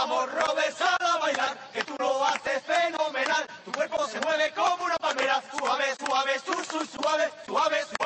Vamos, Robert, sal a bailar, que tú lo haces fenomenal. Tu cuerpo se mueve como una palmera, suave, suave, suave, suave, suave.